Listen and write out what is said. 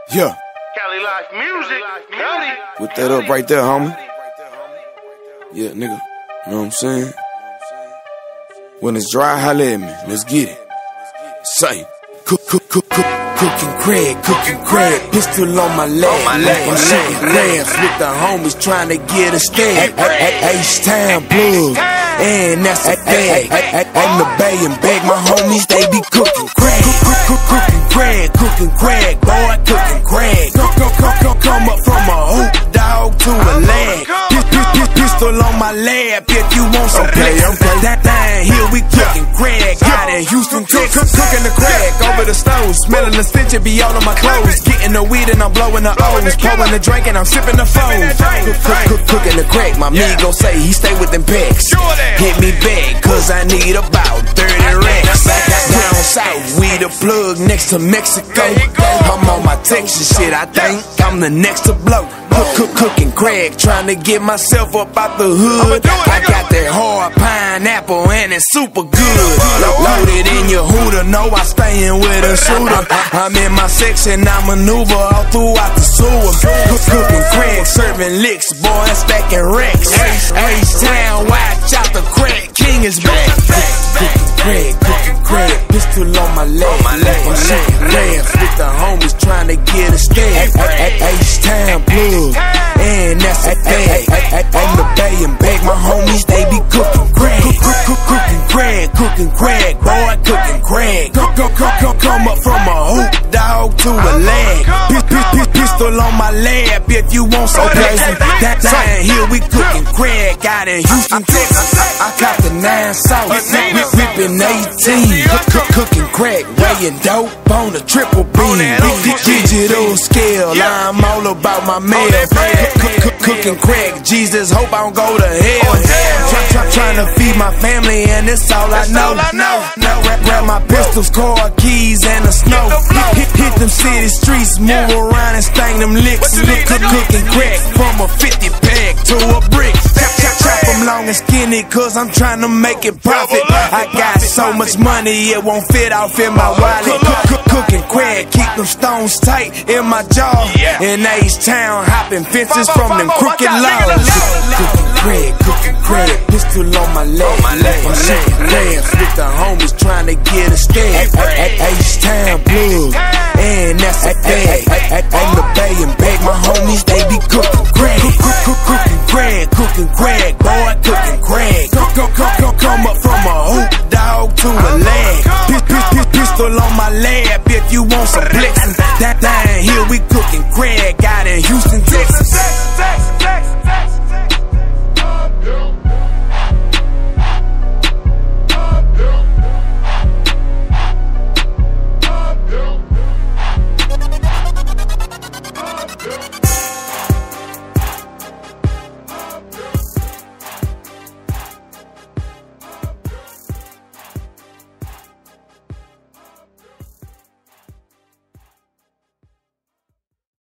Yeah. Cali Life Music. Cali. Put that up right there, homie. Yeah, nigga. You know what I'm saying? When it's dry, holla at me. Let's get it. Say. Cooking Craig, pistol on my leg. I'm shooting grabs with the homies trying to get a stag. H-Town plug, and that's a bag. On the bay and bag, my homies, they be cooking Craig. Cooking Craig, boy, cooking Craig. Come up from a hoop dog to a leg. Pistol on my lap if you want some play. Down here we cooking Craig. Out in Houston, Texas, cooking the Craig over the stove. Smelling the stench, it be all on my clothes. Getting the weed and I'm blowing the O's. Pouring the drink and I'm sipping the foam. Cooking the Craig, my amigo say he stay with them packs. Hit me back, cause I need about 30 racks. Down south, we the plug next to Mexico. I'm on my Texas shit, I think I'm the next to blow. Cooking Craig, trying to get myself up out the hood. I got that hard pineapple and it's super good. Loaded in your hooter, know I stayin' with a shooter. I'm in my section, I maneuver all throughout the sewer. Cooking Craig, serving licks, boy, stacking racks. H-Town, watch out, the Craig King is back. Cooking Craig, pistol on my leg. I'm shooting grabs with the homies trying to get a stag. H-Town plug, and that's a bag. On the bay and bag, my homies, they be cooking Craig. Cooking Craig, boy, cooking Craig. Come up from a hoop dog to a leg. Pistol on my lap if you want some crazy. Down here we cooking Craig out in Houston, Texas. I caught the 9 sauce, whipping 18. Cooking Craig, weighing dope on a triple beam. Digital scale, I'm all about my mail. Cooking Craig, Jesus, hope I don't go to hell. Trying to feed my family and it's all I know. Grab my pistols, car keys and the snow. Hit them city streets, move around and sting them licks. Cooking Craig from a 50 pack to a brick. Chop them long and skinny cause I'm trying to make it profit. I got so much money it won't fit off in my wallet. Cooking Craig, keep them stones tight in my jaw. In H-Town, hopping fences from them crooked laws. Cooking Craig, pistol on my leg. I'm shooting grabs with the homies trying to get a stag. H-Town plug, and that's a bag. On the bay and bag, my homies, they be cooking Craig. Cooking Craig, boy, cooking Craig. Come up from a hoop dog to a leg. Pistol on my lap if you want some blitz. Down here we cooking Craig out in Houston, Texas.